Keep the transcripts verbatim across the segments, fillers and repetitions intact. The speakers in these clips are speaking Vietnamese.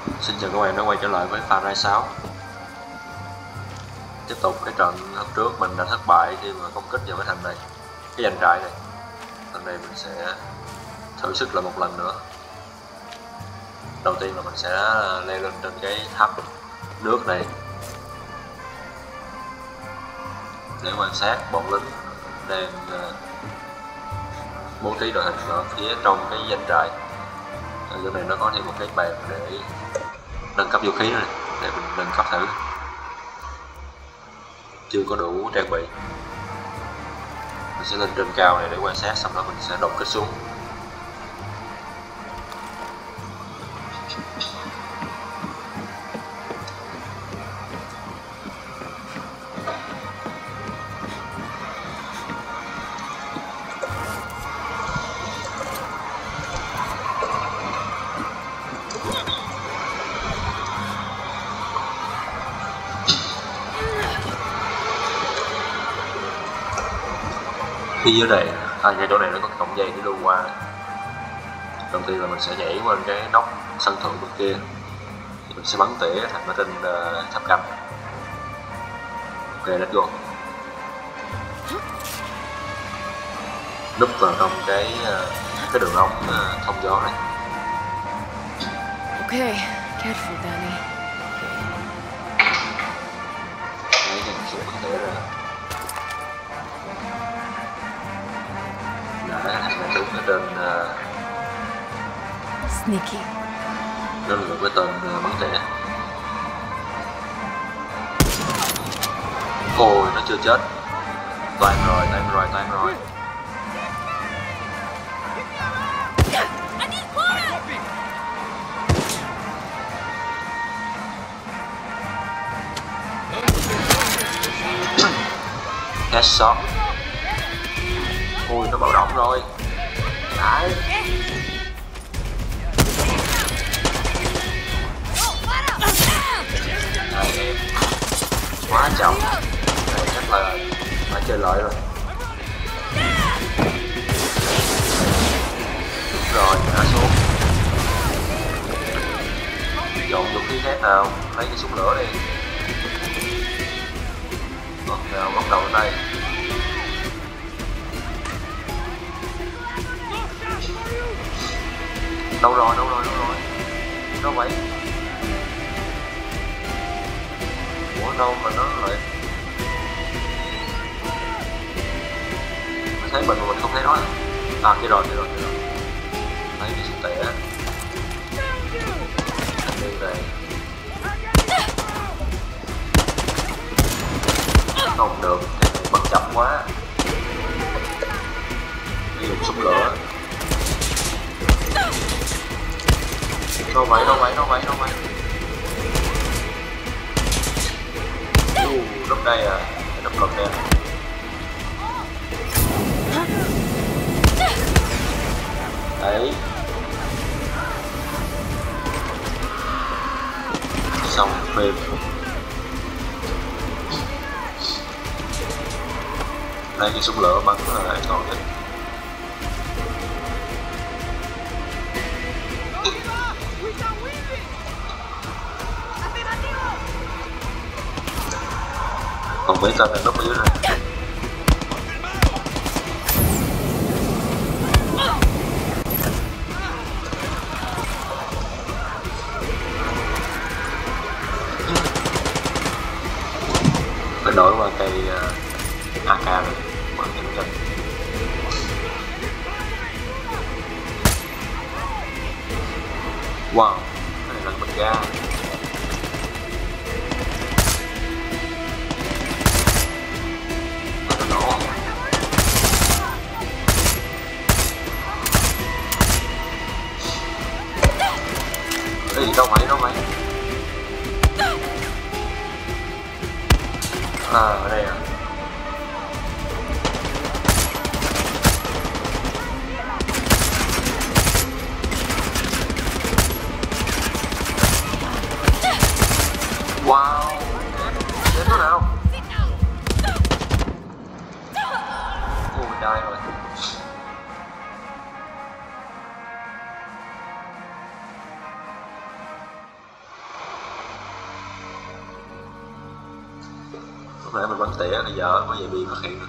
Xin chào các bạn đã quay trở lại với Far Cry sáu. Tiếp tục cái trận hôm trước mình đã thất bại khi mà công kích vào cái thành này, cái doanh trại này. Lần này mình sẽ thử sức lại một lần nữa. Đầu tiên là mình sẽ leo lên trên cái tháp nước này để quan sát bọn lính đang bố trí đội hình ở phía trong cái doanh trại. Ở chỗ này nó có thêm một cái bàn để nâng cấp vũ khí này, để mình nâng cấp thử. Chưa có đủ trang bị. Mình sẽ lên trên cao này để quan sát, xong đó mình sẽ đột kích xuống. Phía dưới này, à, ngay chỗ này nó có cái cổng dây để lưu qua. Đầu tiên là mình sẽ nhảy qua cái nóc sân thượng bên kia, thì mình sẽ bắn tỉa thành ở trên uh, tháp canh. Ok, let's go. Núp vào trong cái uh, cái đường ống uh, thông gió này. Okay, careful, Danny. Lấy cái súng bắn tỉa ra. Đã thành đúng ở trên uh, Sneaky. đó là một cái tên uh, bắn tỉa. Ôi, nó chưa chết. Toàn rồi, toàn rồi, toàn rồi. Headshot. Ui, nó bạo động rồi. Đấy. Hai em quá chậm. Này chắc là phải chơi lợi rồi. Đúng rồi, ngã xuống. Dọn vũ khí khác nào, lấy cái súng lửa đi. Còn nào bắt đầu ở đây. Đâu rồi, đâu rồi, đâu rồi. Đâu vậy? Ủa đâu mà nó lại... Nó thấy mình mà mình không thấy nó. À, kia rồi, kia rồi, kia rồi. Thấy cái súng tỉa. Thanh niên này. Không được, cái này bắn chậm quá. Nó dùng súng lửa. Đâu vậy, đâu vậy, đâu vậy, đâu vậy. Uh, lúc đây à, đập lực nè. Đấy. Xong phim. Đây cái súng lửa bắn là an toàn nhất. Còn mấy tên này núp ở dưới này. Phải đổi qua cây uh, a ca rồi, bắn nhanh chân. Wow, cái này là bình ga. Cái gì đâu vậy, đâu vậy? À, ở đây à? Wow! Đến chỗ nào? Ôi, mình đai rồi. lúc nãy mình bắn tỉa bây giờ có gì bị phát hiện được.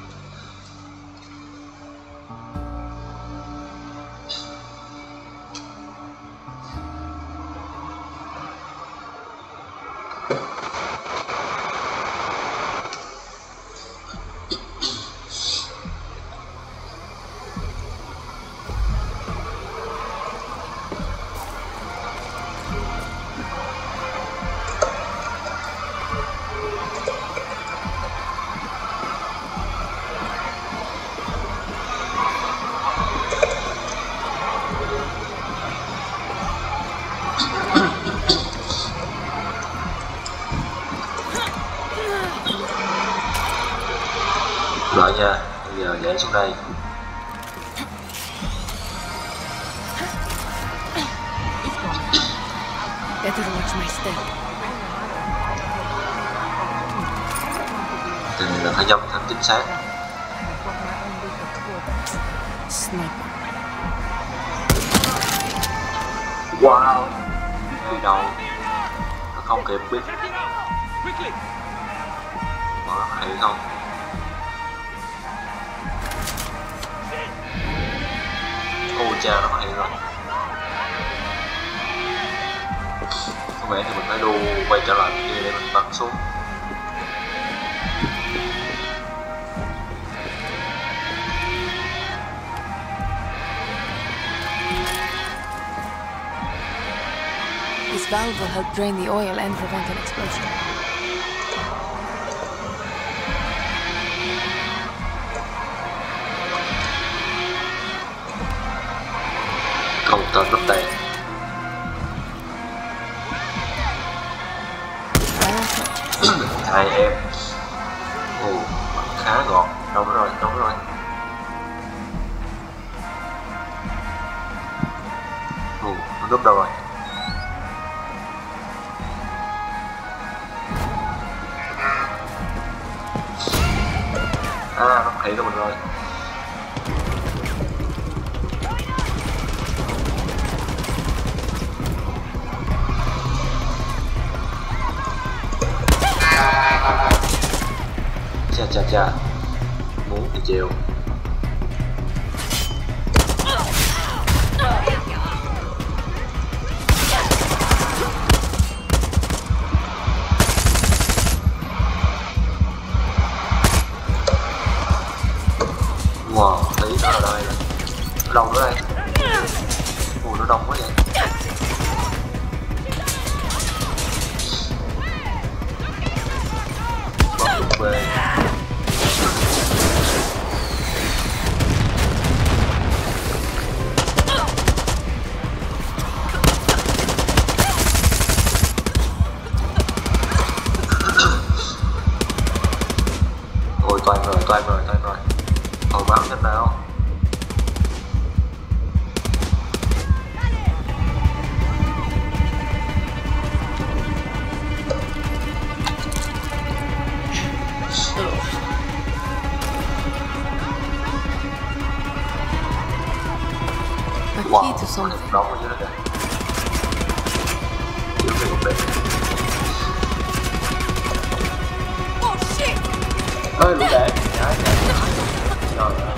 Lại nha, bây giờ nhảy xuống đây. Better watch my step. Thì mình là phải dòng thêm chính xác. Sniper. Wow, ngay đầu nó không kịp biết. Mà nó hay không? Ôi cha, nó hay rồi. Có vẻ thì mình phải đu quay trở lại kia để mình bắn xuống. This valve will help drain the oil and prevent an explosion. Không tên nắp đèn. Hai em. Ồ, khá gọn. Đâu rồi, đâu rồi. Ồ, nó núp đâu rồi. À, nó thấy rồi mình rồi. Chà chà chà, muốn thì chịu. Wow, tí nó ở đây. Nó đông nữa đây. Ủa, nó đông quá vậy. Bấm lục về. Ôi toan rồi, toan rồi, toan rồi. Hồi máu thế nào? A Wow, key to nó something. đóng ở dưới đó kìa. Giữ cái cục đèn. Ê, lũ đạn. Nhảy, nhảy. Trời ơi.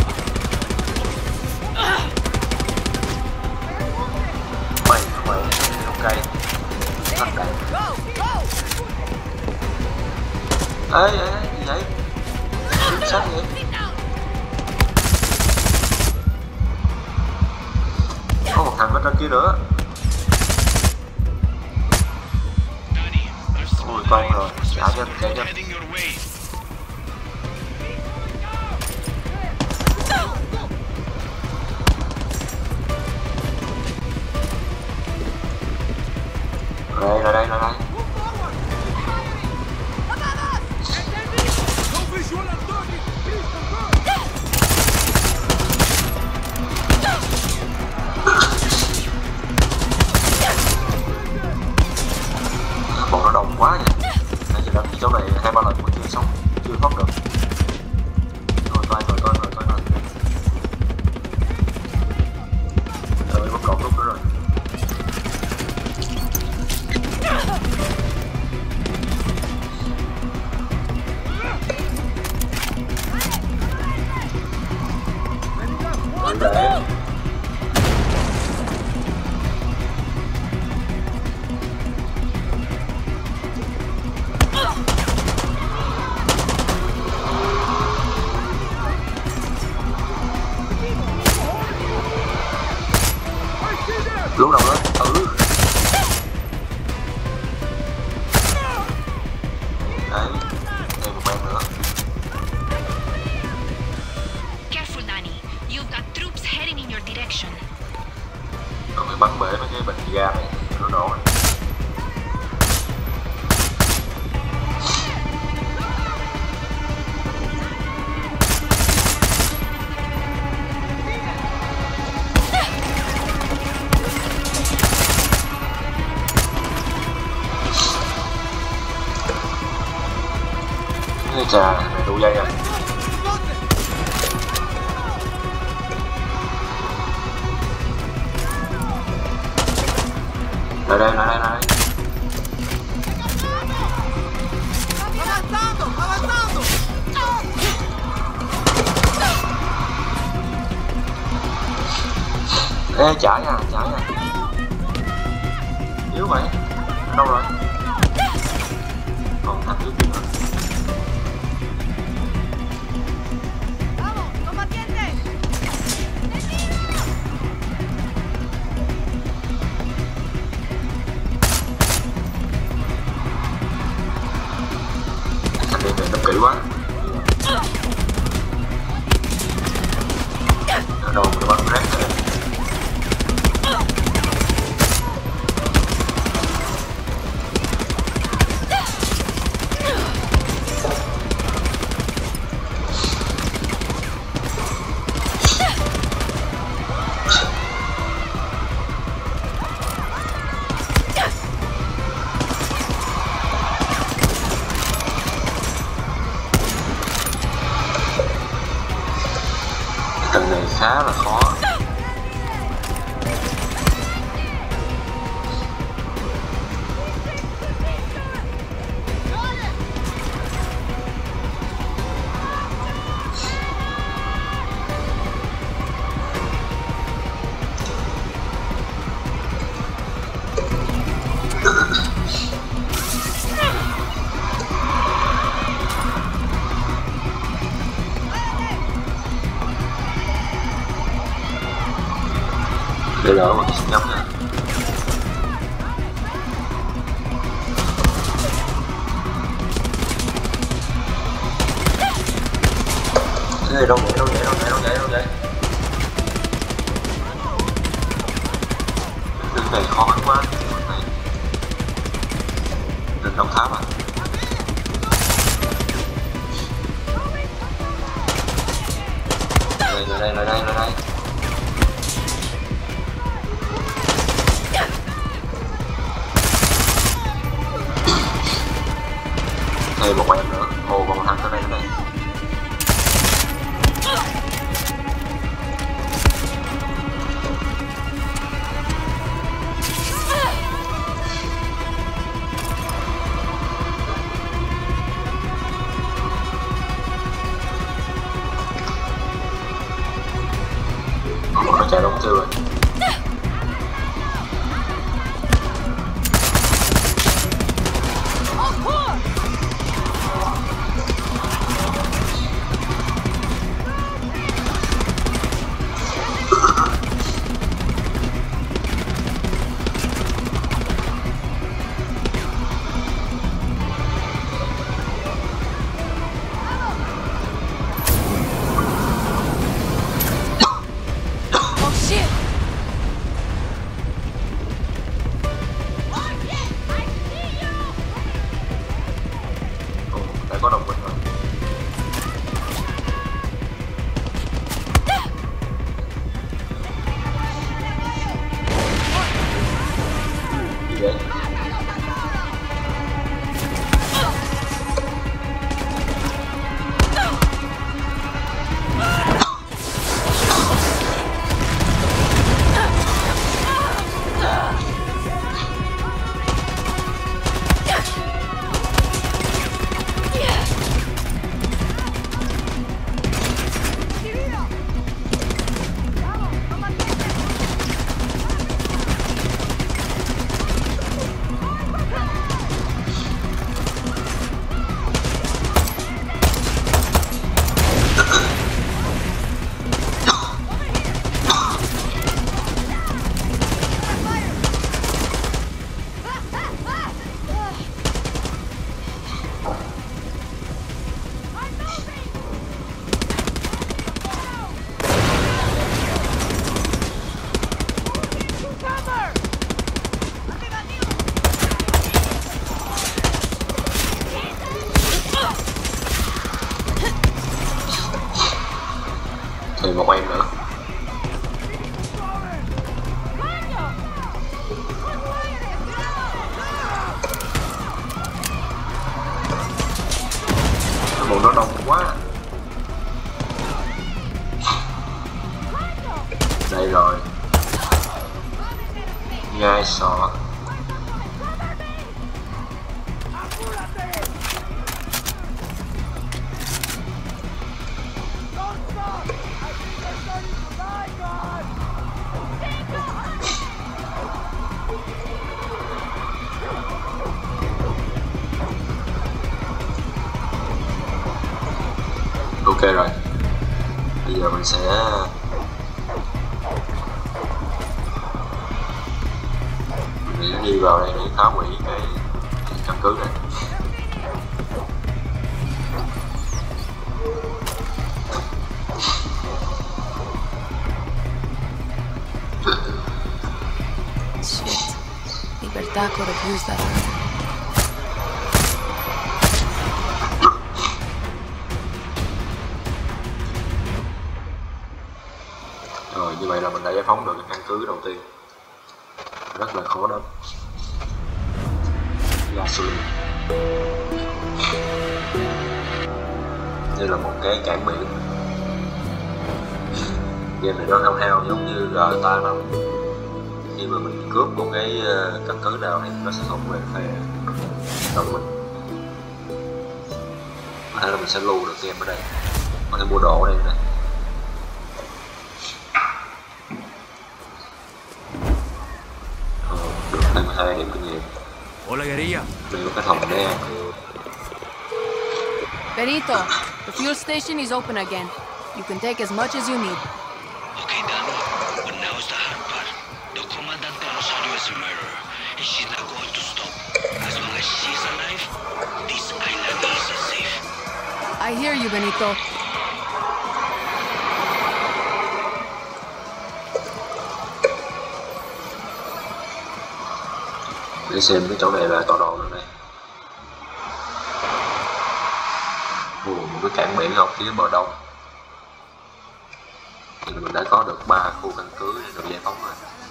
Mày, mày, ok. Tắt đạn. Ê, ê, ê, gì vậy? Chính xác vậy? Có một thằng ở trên kia nữa. Ui, con rồi. Chạy nhanh, chạy nhanh. Đây, ra đây, ra đây. Bọn nó đông quá vậy. Nãy giờ đánh chỗ này hai ba lần mà chưa sống, chưa thoát được. Rồi, toan rồi, toan rồi, toan rồi. Rồi, bắt cột lúc nữa rồi. nổ. Ê chà, này đu dây rồi. Lại đây, lại đây, lại đây. Avanzando, avanzando. Ê, chạy à, chạy à. Yếu vậy. Ở đâu rồi? Còn thằng trước kia nữa. Vamos, combatiente. Thằng này này nó kỹ quá. Ở đâu mà nó bắn rác rồi. Trận này khá là khó. Để đỡ mà cái nhắm nè. Ê, đâu vậy, đâu vậy, đâu vậy, đâu vậy, đâu vậy. Đường này khó khăn quá. Này. Đường Đồng Tháp à. Đây, lại đây, lại đây, lại đây. Thêm một em nữa. Ồ, còn thằng tới đây nữa này. Ồ, nó chạy đúng chưa rồi. Có đồng minh rồi. Gì vậy? Thêm một em nữa. Bộ nó đông quá. Đây rồi. Nhai sọ. Ok rồi. Bây giờ mình sẽ mình sẽ đi vào đây để phá hủy cái căn cứ này. Shit. Libertad could have used that. Rồi như vậy là mình đã giải phóng được cái căn cứ đầu tiên. Rất là khó đánh. Gasoline. Đây là một cái cảng biển. Game này nó hao hao giống như rờ ta năm. Khi mà mình cướp một cái căn cứ nào thì nó sẽ thuộc về phe đồng mình. Có thể là mình sẽ lưu được game ở đây. Có thể mua đồ ở đây này. Được hai mươi hai điểm kinh nghiệm. Hola, guerrilla. Đây có cái thòng đen. Benito, the fuel station is open again. You can take as much as you need. Okay, Danny, but now's the hard part. The Commandante Rosario is a murderer, and she's not going to stop. As long as she's alive, this island isn't safe. I hear you, Benito. Để xem cái chỗ này là tọa độ nữa đây. Ồ, một cái cảng biển ở phía bờ đông. Thì mình đã có được ba khu căn cứ để được giải phóng rồi.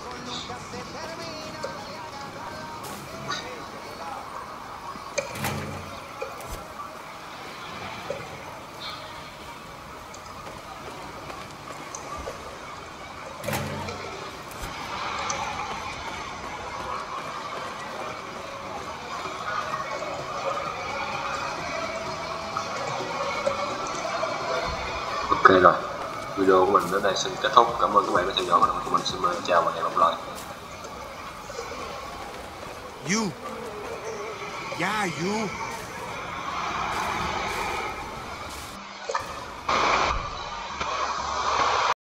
Ok rồi, video của mình đến đây xin kết thúc. Cảm ơn các bạn đã theo dõi và của mình. Xin chào và hẹn gặp lại. You. Yeah, you.